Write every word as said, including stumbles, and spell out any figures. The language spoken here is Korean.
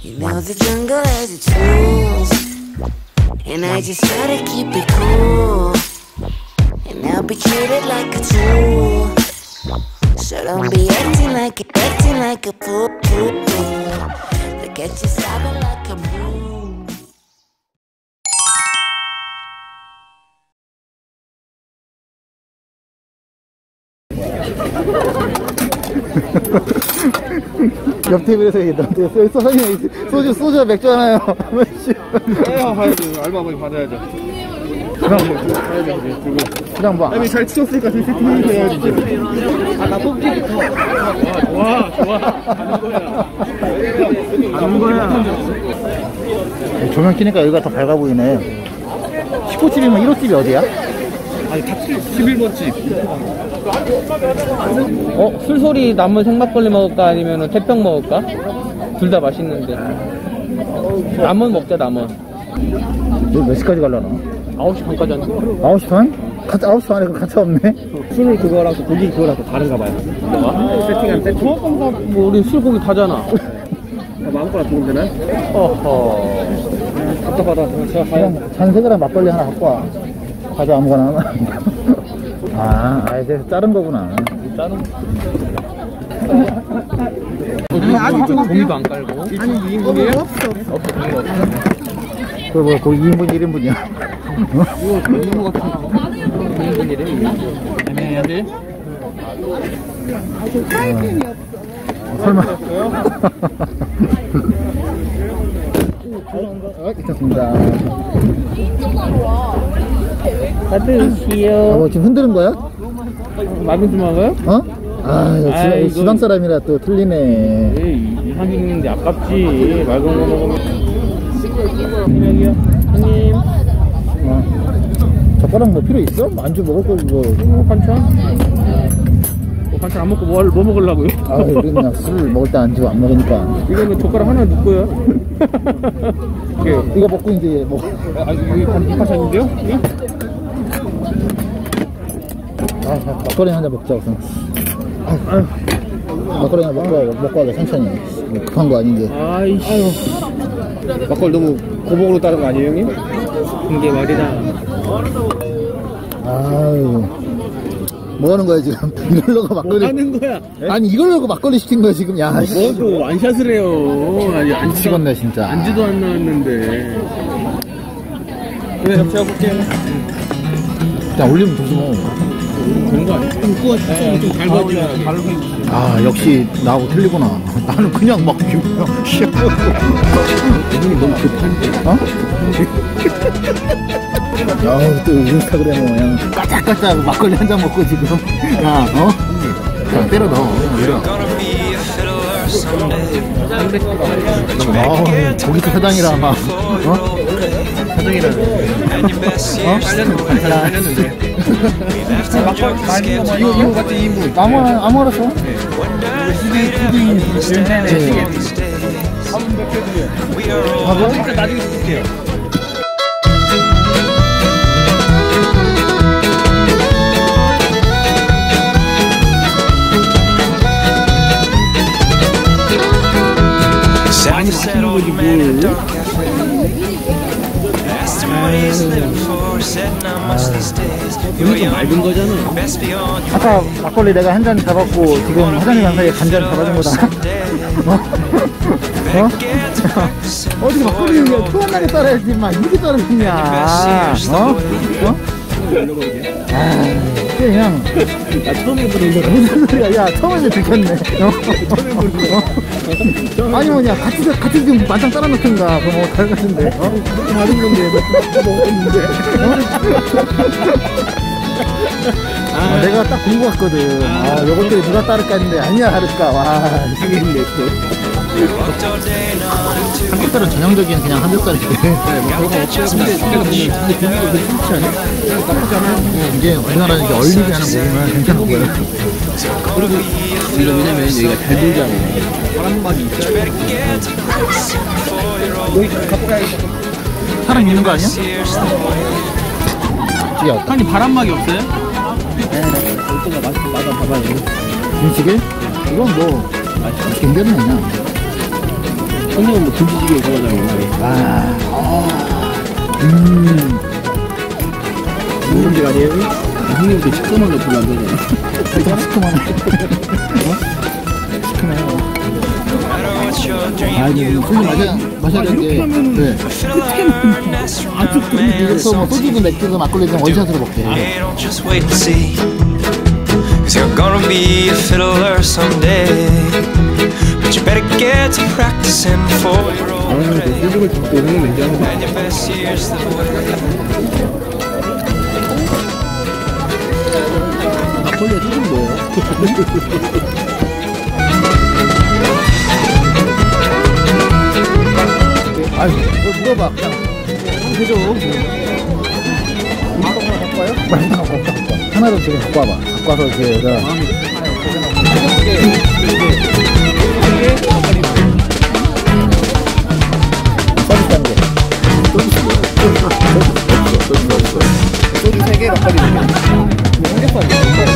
You know the jungle has its rules, and I just try to keep it cool, and I'll be treated like a tool. So don't be acting like a, acting like a fool. Look at you sobbing like a moon. 옆 테이블에서 얘기했는데 소주, 소주, 소주 맥주 하나요? 해야 가야지. 알바보이 받아야죠. 그럼 뭐 가야지. 들고. 그냥 뭐. 아니 잘 치셨으니까 세팅 해야지. 아, 나 뽑기. 좋아, 좋아. 가는 거야. 가는 거야. 조명 켜니까 여기가 더 밝아 보이네. 십구 집이면 일 호집이 어디야? 아니 다 십일 번 집. 어? 술소리 남은 생막걸리 먹을까 아니면 태평 먹을까? 둘 다 맛있는데 남은 먹자. 남은 너 몇 시까지 갈라나? 아홉 시 반까지 하는 거. 아홉 시 반? 가짜 아홉 시 반에 가차 없네? 술 그거랑 고기 그거랑 또 다른가 봐요. 뭐가? 세팅한 세팅. 그거가 뭐 우리 술고기 다잖아. 마음껏 주면 되나? 어허 답답하다. 제가 가요. 그냥 잔색이랑 막걸리 하나 갖고 와. 과자 아무거나 하나. 아, 아, 이제 자른 거구나. 짜는 아직 좀 고기도 안 깔고. 아니 이 인분이에요? 없어 없어. 그 뭐, 거기 이 인분 일 인분이야. 이거 고기 같은 거 이 인분이래. 애매해야지. 설마. 어, 괜찮습니다. 받으시오. 아, 뭐 지금 흔드는 거야? 마빈 좀 먹어요? 어? 아, 이거 아, 지, 이거- 지방 사람이라 또 틀리네. 에이, 이상 있는데 아깝지. 맑은 거 먹으면. 여기요. 형님. 어. 젓가락 뭐 필요 있어? 안주 먹을 거 이거. 어, 반찬? 어, 반찬 안 먹고 뭐, 할- 뭐 먹으려고요? 아, 우리는 그냥 술 먹을 때 안주 안 먹으니까. 이거는 젓가락 하나 넣고요. 이게, 이거 먹고 이제 뭐. 아, 여기 반, 반찬인데요? 이게? 아, 막걸리 한잔 먹자 우선. 아, 아유. 막걸리 하나 먹고 먹고 하자 천천히. 뭐 급한 거 아닌 게. 아이씨. 막걸리 너무 고목으로 따른 거 아니에요 형님? 이게 말이다. 아유. 뭐 하는 거야 지금? 이걸 넣고 막걸리. 하는 거야? 아니 이걸 넣고 막걸리 시킨 거야 지금. 야. 씨. 뭐또 완샷을 해요. 아니, 안지도, 미치겠네 진짜. 안지도 안 나왔는데. 네, 제가 볼게요. 자 올리면 되지 뭐. 그런 거 아니야? 좀 구워, 좀 달궈지면. 아 역시 나하고 틀리구나. 나는 그냥 막 그냥 이분이 너무 급한데. 어? 아우 또 인스타그램에 그냥 까짝까짝 막걸리 한 잔 먹고 지금 야 어? 그냥 때려 넣어. 아우 고기도 사장이라 막 어? 사정이라. 어? 빨렸는데, 빨렸는데. 막걸리 이거 이거 같은 이 인분. 아무 아무거나 써. 하고 일단 나중에 쓸게요. 많이 마시는 거지 뭘. 이건 좀 맑은 거잖아. 아까 막걸리 내가 한 잔 잡았고 지금 화장실 간 사이에 간잔 잡아준 거다. 어? 어? 어디 막걸리 그냥 투한나게 따라야지 막 이렇게 따르느냐. 어? 어? 아, 그냥 나 처음 해보는 거. 무슨 소리야? 야 처음에 들켰네. 어? 어? 아니 뭐냐 같이 같이 좀 만장 따라 놓든가 그럼 뭐 다른 같은데. 어? 다른 건데 먹었는데. 아, 내가 딱 본 거 같거든. 아, 요것들이 누가 따를까 했는데 아니야 다를까. 와, 당일인데 또. 삼겹살은 전형적인 그냥 삼겹살이지. 네, 뭐 별거 없어요. 근데 근데 근데 고기도 괜찮지 않아? 나쁘지 않아. 이게 우리나라는 이제 얼리게 하는 부분은 괜찮은 거예요. 그리고 우리가 왜냐면 여기가 잘 돌잖아. 바람막이 있어요. 여기 갖고 가야겠다. 사람 있는 거 아니야? 야, 아니 바람막이 없어요? 네, 이거가 맛있 맞아 봐봐요. 김치게? 이건 뭐, 견뎌는 그냥. 형님은 뭐 김치찌개 좋아하잖아요. 아, 아, 음. 무슨 게 아니에요? 형님도 시커먼 거 별로 안 좋아하잖아. 살짝 시큼하네. 어? 시큼해요. 아, 이제 술 마셔야, 마셔야 되는데. 네. 그래서 뭐 소주든 맥주든 막걸리든 원샷으로 먹게. Hey, don't just wait and see. Cause you're gonna be a fiddler someday. But you better get to practicing before you're 아, old. 그 소주를 듣고 형님 얘기하는 거. And your best years the way. 막걸리가 소주는 뭐예요? 아유, 뭘 물어봐. 그냥. 해줘. 이거 하나 갖고 와요? 하나 갖고 와. 하나로 지금 갖고 와봐. 갖고 와서 이렇게 내가. 서비스 한 개. 소주 세 개, 막걸리 세 개. 삼겹살.